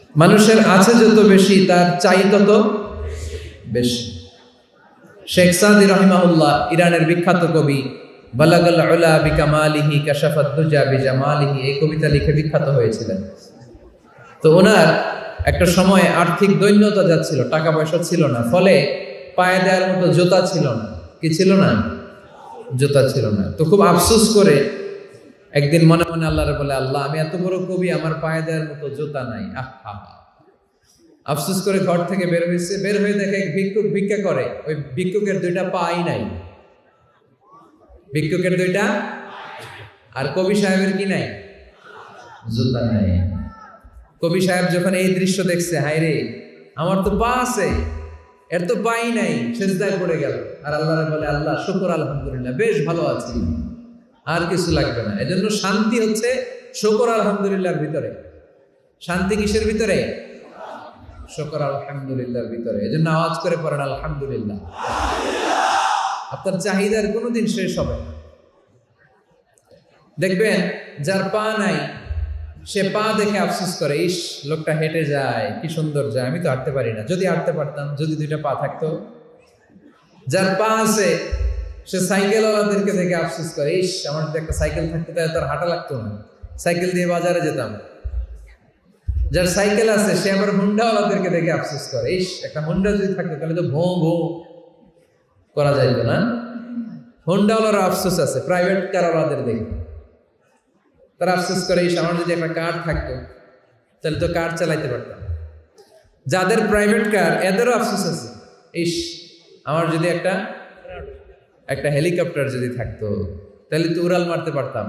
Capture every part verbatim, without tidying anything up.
মানুষের আছে যত বেশি তার চাই তত বেশি। শেখ সাদি রাহিমাহুল্লাহ ইরানের বিখ্যাত কবি, বালাগাল উলা বিকামালিহি কাশাফাদ দুজা বিজামালিহি, এই কবিতা লিখে বিখ্যাত হয়েছিলেন। তো ওনার একটা সময় আর্থিক দৈন্যতা যাচ্ছিল, টাকা পয়সা ছিল না, ফলে পায়ে দেওয়ার মতো জুতা ছিল না। কি ছিল না? জুতা ছিল না। তো খুব আফসোস করে একদিন মনে মনে আল্লাহরে বলে, আল্লাহ আমি এত বড় কবি, আমার পায়ে দেওয়ার মতো জুতা নাই। আহা, আফসোস করে ঘর থেকে বের হয়েছে। বের হয়ে দেখে এক ভিক্ষুক ভিক্ষা করে, ওই ভিক্ষুকের দুইটা পাই নাই। ভিক্ষুকের দুইটা, আর কবি সাহেবের কি নাই? জুতা নাই। কবি সাহেব যখন এই দৃশ্য দেখছে, হায় রে আমার তো পা আছে, এর তো পাই নাই, সেজদায় পড়ে গেল। আর আল্লাহরে বলে, আল্লাহ শুকর আলহামদুলিল্লাহ, বেশ ভালো আছি, আর কিছু লাগবে না। এজন্য শান্তি হচ্ছে শুকর আলহামদুলিল্লাহর ভিতরে। শান্তি কিসের ভিতরে? শুকর আলহামদুলিল্লাহর ভিতরে। এজন্য আওয়াজ করে পড়েন আলহামদুলিল্লাহ। আপনার চাহিদার কোনোদিন শেষ হবে না। দেখবেন যার পা নাই, সে পা দেখে আফসোস করে, ইস লোকটা হেঁটে যায়, কি সুন্দর যায়, আমি তো হাঁটতে পারি না, যদি হাঁটতে পারতাম, যদি দুইটা পা থাকতো। যার পা আছে সে সাইকেল ওয়ালাদেরকে দেখে আফসোস করে, ইস আমার যদি একটা সাইকেল থাকতো তাহলে তার হাঁটা লাগতো না, সাইকেল দিয়ে বাজারে যেতাম। যার সাইকেল আছে সে আবার হুন্ডা ওয়ালাদেরকে দেখে আফসোস করে, ইস একটা হুন্ডা যদি থাকতো তাহলে তো ভোঁ ভোঁ করা যাইতো না। হুন্ডা ওয়ালার আফসোস আছে প্রাইভেট কার ওয়ালাদের দেখে, তারা আফসোস করে, ইস আমার যদি একটা কার থাকতো তাহলে তো কার চালাইতে পারতাম। যাদের প্রাইভেট কার এদেরও আফসোস আছে, ইস আমার যদি একটা একটা হেলিকপ্টার যদি থাকতো তাহলে তো উড়াল মারতে পারতাম,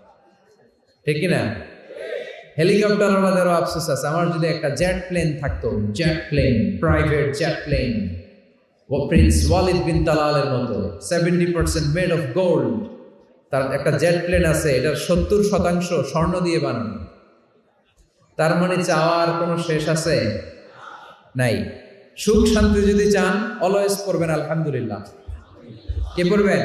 ঠিক কিনা? হেলিকপ্টার ওনাদেরও আফসোস আছে, আমার যদি একটা জেট প্লেন থাকতো, jet plane, private jet plane, ও প্রিন্স ওয়ালিদ বিন তালালের মতো seventy percent made of gold, তার একটা জেট প্লেন আছে, এটার সত্তর শতাংশ স্বর্ণ দিয়ে বানানো। তার মানে চাওয়ার কোনো শেষ আছে নাই। সুখ শান্তি যদি চান অলওয়েজ পড়বেন আলহামদুলিল্লাহ। কে পড়বেন?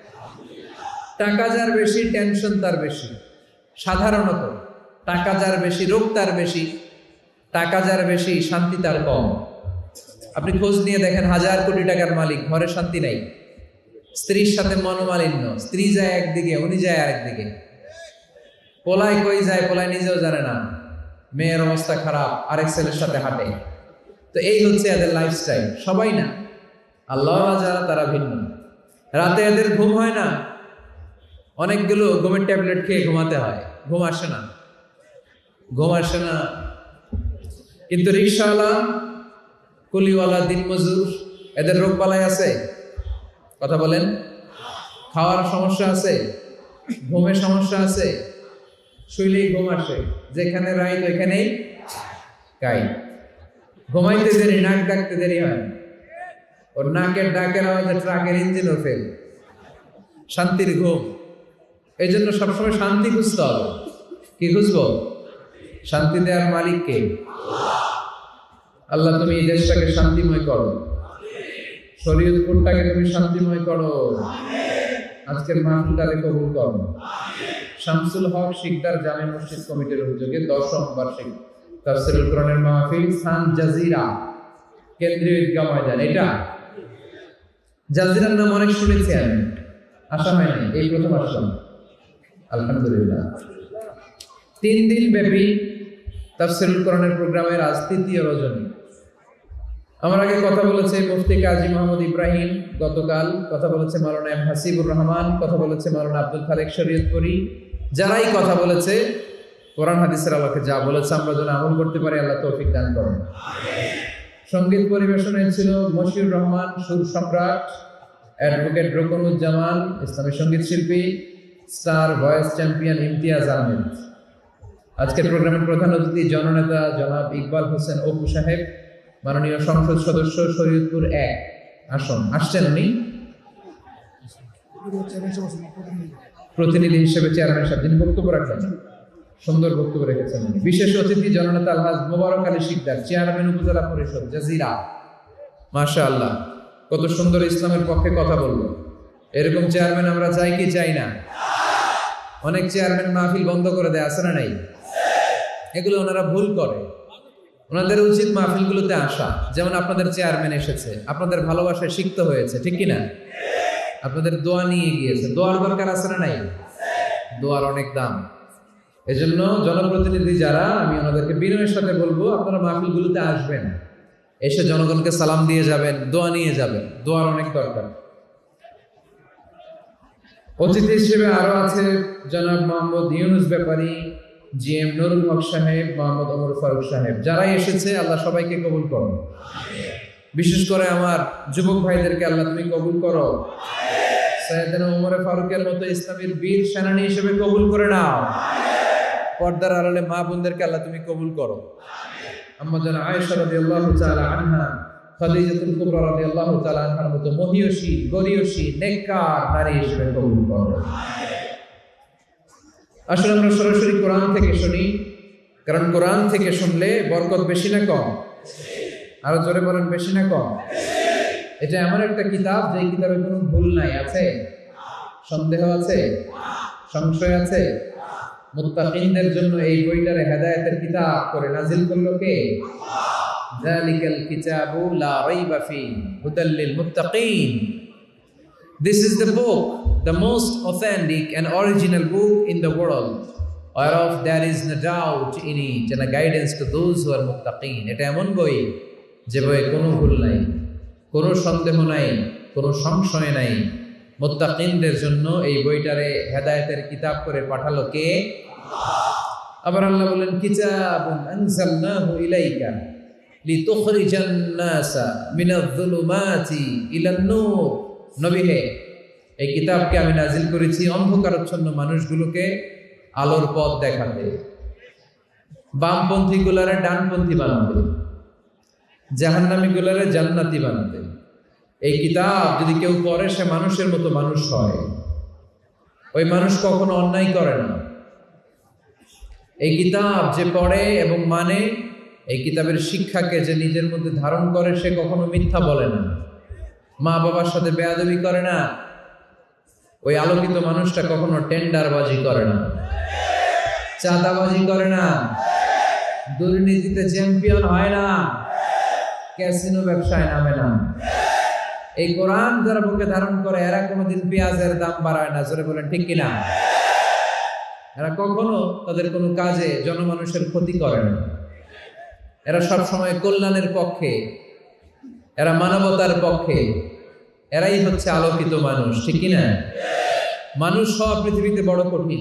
টাকা যার বেশি টেনশন তার বেশি। সাধারণত টাকা যার বেশি রোগ তার বেশি, টাকা যার বেশি শান্তি তার কম। আপনি খোঁজ নিয়ে দেখেন, হাজার কোটি টাকার মালিক, ঘরে শান্তি নাই, স্ত্রীর সাথে মনোমালিন্য, স্ত্রী যায় একদিকে, উনি যায় আরেকদিকে, পোলায় কই যায় পোলায় নিজেও জানে না, মেয়ের অবস্থা খারাপ, আরেক ছেলের সাথে হাঁটে। তো এই হচ্ছে এদের লাইফস্টাইল। সবাই না, আল্লাহ যারা তারা ভিন্ন। রাতে এদের ঘুম হয় না, অনেকগুলো ঘুমের ট্যাবলেট খেয়ে ঘুমাতে হয়, ঘুম আসে না, ঘুম আসে না। কিন্তু রিক্সাওয়ালা, কুলিওয়ালা, দিনমজুর, এদের রোগ বালাই আছে? কথা বলেন। খাওয়ার সমস্যা আছে, ঘুমের সমস্যা আছে, শুইলেই ঘুম আসে, যেখানে রাইত ওইখানেই গাই। ঘুমাইতে দেরি, নাক ডাকতে দেরি হয়, ওর নাকের ডাকের আওয়াজে ট্রাকের ইঞ্জিনও ফেল। শান্তির ঘুম। এই জন্য সবসময় শান্তি খুঁজতে হবে। কি খুঁজবো? শান্তি দেওয়ার মালিক কে? আল্লাহ তুমি এই দেশটাকে শান্তিময় করো, শরীয়তপুরটাকে তুমি শান্তিময় করো, আজকের মাহফিলটাকে কবুল করো। শামসুল হক শিকদার জামে মসজিদ কমিটির উদ্যোগে দশম বার্ষিক তাফসীরুল কোরআনের মাহফিল সান জাজিরা কেন্দ্রীয় ঈদগাহ ময়দান। এটা জাজিরার নাম অনেক শুনেছি আমি, আসা হয়নি, এই প্রথম আসলাম আলহামদুলিল্লাহ। তিন দিন ব্যাপী তাফসীরুল কোরআনের প্রোগ্রামের আজ তৃতীয় রজনী। আমার আগে কথা বলেছে মুফতি কাজী মোহাম্মদ ইব্রাহিম, গতকাল কথা বলেছে মাওলানা এম হাসিবুর রহমান, কথা বলেছে মাওলানা আব্দুল খালেক শরীয়তপুরী। যারাই কথা বলেছে কোরআন হাদিসের আলোকে যা বলেছে আমরা যেন আমল করতে পারি, আল্লাহ তৌফিক দান করুন। সঙ্গীত পরিবেশনায় ছিল মশিউর রহমান, সুর সম্রাট, অ্যাডভোকেট রুকনুজ্জামান, ইসলামী সঙ্গীত শিল্পী, star voice champion Imtiaz Ahmed. আজকের প্রোগ্রামের প্রধান অতিথি জননেতা জনাব ইকবাল হোসেন অপু সাহেব, মাননীয় সংসদ সদস্য শরীয়তপুর এক আসন। আসছেন উনি প্রতিনিধি হিসেবে, চেয়ারম্যান সাহেব যিনি বক্তব্য রাখছেন, সুন্দর বক্তব্য রেখেছেন। বিশেষ অতিথি জননেতা আলহাজ মোবারক আলী শিকদার, চেয়ারম্যান উপজেলা পরিষদ জাজিরা। মাশাআল্লাহ, কত সুন্দর ইসলামের পক্ষে কথা বললো। এরকম চেয়ারম্যান আমরা চাই কি চাই না? অনেক চেয়ারম্যান মাহফিল বন্ধ করে দেয়, আছে না নাই? এগুলো ওনারা ভুল করে। ওনাদের উচিত মাহফিলগুলোতে আসা, যেমন আপনাদের চেয়ারম্যান এসেছে, আপনাদের ভালোবাসায় সিক্ত হয়েছে, ঠিক কিনা? আপনাদের দোয়া নিয়ে গিয়েছে। দোয়ার দরকার আছে না নাই? দোয়ার অনেক দাম। এজন্য জনপ্রতিনিধি যারা, আমি ওনাদেরকে বিনয়ের সাথে বলবো, আপনারা মাহফিলগুলোতে আসবেন, এসে জনগণকে সালাম দিয়ে যাবেন, দোয়া নিয়ে যাবেন। দোয়ার অনেক দরকার। অতিথি হিসেবে আরো আছে জনাব মোহাম্মদ ইউনুস ব্যাপারী, জি এম নুরুল হক সাহেব, মোহাম্মদ ওমর ফারুক সাহেব, যারাই এসেছে আল্লাহ সবাইকে কবুল করো। বিশেষ করে আমার যুবক ভাইদেরকে আল্লাহ তুমি কবুল করো। সাইয়েদনা ওমর ফারুকের মতো ইসলামের বীর সেনানী হিসেবে কবুল করে নাও। পর্দার আড়ালে মা বোনদেরকে আল্লাহ তুমি কবুল করো। আম্মা জান আয়েশা রাদিয়াল্লাহু তাআলা আনহা, খাদিজাতুল কুবরা রাদিয়াল্লাহু তাআলা আনহার মতো মহিয়সী, গরিয়সী, নেককার নারী হিসেবে কবুল করো। আসলে আমরা সরাসরি কোরআন থেকে শুনি, কারণ কোরআন থেকে শুনলে বরকত বেশি না কম? আরো জোরে বলেন, বেশি না কম? এটা এমন একটা কিতাব যে কিতাবে কোনো ভুল নাই। আছে? সন্দেহ আছে? সংশয় আছে? মুত্তাকিনদের জন্য এই বইটারে হেদায়েতের কিতাব করে নাজিল করলো কে? যালিকাল কিতাবু লা রাইবা ফীহি হুদাল লিল মুত্তাকিন। This is the book, the most authentic and original book in the world, whereof there is no doubt in it, and a guidance to those who are muttaqin. এটা এমন বই যে বইয়ে কোনো ভুল নাই, কোনো সন্দেহ নাই, কোনো সংশয় নাই। মুত্তাকিনদের জন্য এই বইটারে হেদায়েতের কিতাব করে পাঠালো কে? আবার আল্লাহ বলেন, কিতাবুন আনজালনাহু ইলাইকা লিতুখরিজান নাসা মিনাজ যুলুমাতি ইলান নূর। নবী হে, এই কিতাবকে আমি নাজিল করেছি অন্ধকারাচ্ছন্ন মানুষগুলোকে আলোর পথ দেখাতে, বামপন্থী গুলারে ডানপন্থী বানাতে, জাহান্নামী গুলারে জান্নাতি বানাতে। এই কিতাব যদি কেউ পড়ে সে মানুষের মতো মানুষ হয়। ওই মানুষ কখনো অন্যায় করে না। এই কিতাব যে পড়ে এবং মানে, এই কিতাবের শিক্ষাকে যে নিজের মধ্যে ধারণ করে, সে কখনো মিথ্যা বলে না, মা বাবার সাথে বেয়াদবি করে না। ওই আলোকিত মানুষটা কখনো টেন্ডারবাজি করে না, চাঁদাবাজি করে না, দুর্নীতিতে চ্যাম্পিয়ন হয় না, ক্যাসিনো ব্যবসায় নামে না। এই কোরআন যারা বুকে ধারণ করে এরা কোনোদিন পেঁয়াজের দাম বাড়ায় না। জোরে বলেন ঠিক কিনা? এরা কখনো তাদের কোনো কাজে জনমানুষের ক্ষতি করে না। এরা সব সময় কল্যাণের পক্ষে, এরা মানবতার পক্ষে। এরাই হচ্ছে আলোকিত মানুষ, ঠিক কিনা? মানুষ হওয়া পৃথিবীতে বড় কঠিন।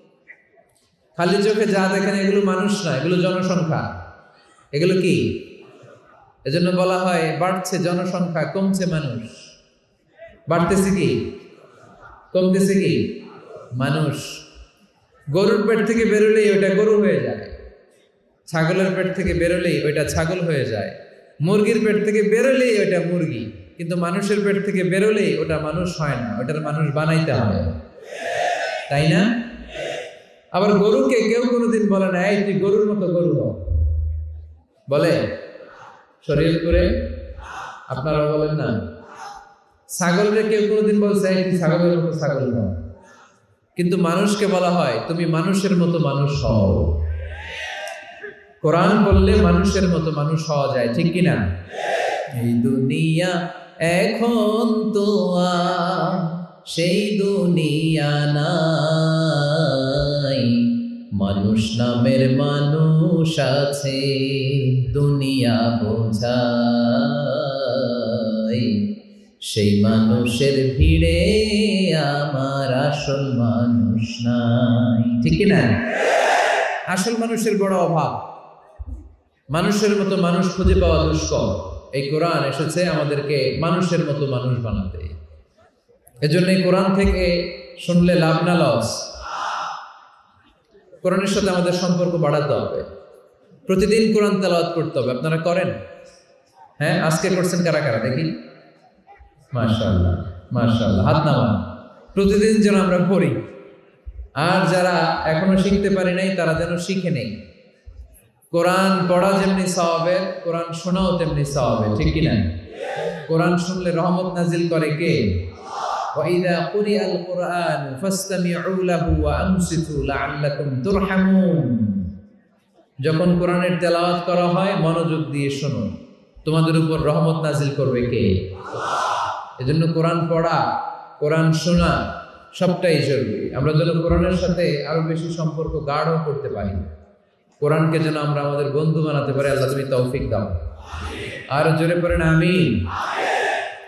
খালি চোখে যা দেখেন এগুলো মানুষ না, এগুলো জনসংখ্যা। এগুলো কি? এজন্য বলা হয় বাড়ছে জনসংখ্যা, কমছে মানুষ। বাড়তেছে কি? কমতেছে কি? মানুষ। গরুর পেট থেকে বেরোলেই ওইটা গরু হয়ে যায়, ছাগলের পেট থেকে বেরোলেই ওইটা ছাগল হয়ে যায়, মুরগির পেট থেকে বেরোলেই ওইটা মুরগি। কিন্তু মানুষের পেট থেকে বেরোলেই ওটা মানুষ হয় না, ওটার মানুষ বানাইতে হবে, তাই না? আবার গরুকে কেউ কোনোদিন বলে না এই তুই গরুর মতো গরু হ, বলে? শরীয়তপুরে আপনারা বলেন না? ছাগলকে কেউ কোনোদিন বলছে এই তুই ছাগলের মতো ছাগল হ। কিন্তু মানুষকে বলা হয় তুমি মানুষের মতো মানুষ হও। কোরআন বললে মানুষের মতো মানুষ হওয়া যায়, ঠিক কিনা? এই দুনিয়া এখন তো আর সেই দুনিয়া নাই, মানুষ নামের মানুষ আছে দুনিয়া বোঝাই, সেই মানুষের ভিড়ে আমার আসল মানুষ নাই, ঠিক কিনা? আসল মানুষের বড় অভাব, মানুষের মতো মানুষ খুঁজে পাওয়া দুষ্কর। এই কোরআন এসেছে আমাদেরকে মানুষের মতো মানুষ বানাতে। এজন্য এই কোরআন থেকে শুনলে লাভ না লস? কোরআনের সাথে আমাদের সম্পর্ক বাড়াতে হবে, প্রতিদিন কোরআন তেলাওয়াত করতে হবে। আপনারা করেন? হ্যাঁ, আজকে করছেন কারা কারা দেখি? মাশাআল্লাহ মাশাআল্লাহ, হাত নামান। প্রতিদিন যেন আমরা পড়ি, আর যারা এখনো শিখতে পারি নাই তারা যেন শিখে নেই। কোরআন পড়া যেমনি সওয়াবের, কোরআন শোনাও তেমনি সওয়াবের, ঠিক কিনা? কোরআন শুনলে রহমত নাজিল করে কে? وَإِذَا قُرِئَ الْقُرْآنُ فَاسْتَمِعُوا لَهُ وَأَنصِتُوا لَعَلَّكُمْ تُرْحَمُونَ। যখন কোরআনের তেলাওয়াত করা হয় মনোযোগ দিয়ে শোনো, তোমাদের উপর রহমত নাজিল করবে কে? এজন্য কোরআন পড়া, কোরআন শোনা সবটাই জরুরি। আমরা যেন কোরআনের সাথে আরো বেশি সম্পর্ক গাঢ় করতে পারি, কোরআনকে যেন আমরা আমাদের বন্ধু বানাতে পারি। আল্লাহ তুমি তৌফিক দাও। আর জোরে পড়েন আমিন।